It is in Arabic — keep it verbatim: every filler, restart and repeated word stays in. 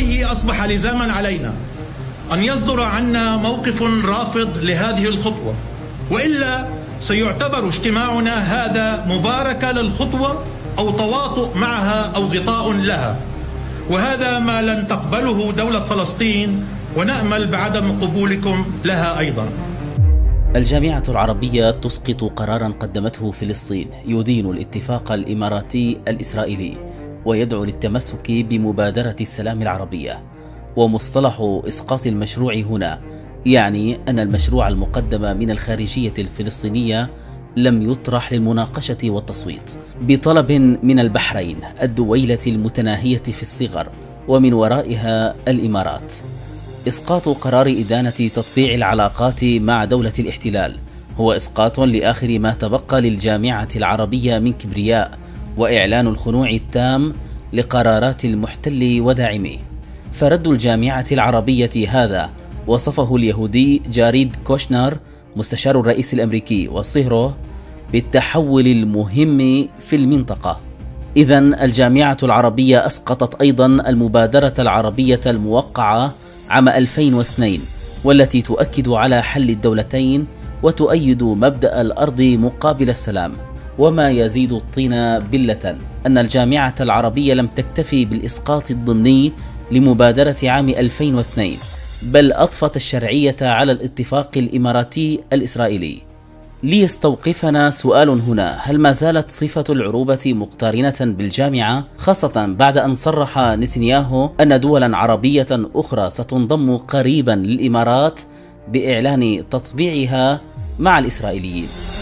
وبرأيه أصبح لزاما علينا أن يصدر عنا موقف رافض لهذه الخطوة، وإلا سيعتبر اجتماعنا هذا مباركة للخطوة أو تواطؤ معها أو غطاء لها، وهذا ما لن تقبله دولة فلسطين، ونأمل بعدم قبولكم لها أيضا. الجامعة العربية تسقط قراراً قدمته فلسطين يدين الاتفاق الإماراتي الإسرائيلي ويدعو للتمسك بمبادرة السلام العربية. ومصطلح إسقاط المشروع هنا يعني أن المشروع المقدم من الخارجية الفلسطينية لم يطرح للمناقشة والتصويت، بطلب من البحرين الدويلة المتناهية في الصغر ومن ورائها الإمارات. إسقاط قرار إدانة تطبيع العلاقات مع دولة الاحتلال هو إسقاط لآخر ما تبقى للجامعة العربية من كبرياء، وإعلان الخنوع التام لقرارات المحتل وداعميه. فرد الجامعة العربية هذا وصفه اليهودي جاريد كوشنر مستشار الرئيس الأمريكي وصهره بالتحول المهم في المنطقة. إذن الجامعة العربية أسقطت أيضا المبادرة العربية الموقعة عام ألفين واثنين، والتي تؤكد على حل الدولتين وتؤيد مبدأ الأرض مقابل السلام. وما يزيد الطين بلة أن الجامعة العربية لم تكتفي بالإسقاط الضمني لمبادرة عام ألفين واثنين، بل أضفت الشرعية على الاتفاق الإماراتي الإسرائيلي. ليستوقفنا سؤال هنا: هل ما زالت صفة العروبة مقترنة بالجامعة، خاصة بعد أن صرح نتنياهو أن دولا عربية أخرى ستنضم قريبا للإمارات بإعلان تطبيعها مع الإسرائيليين؟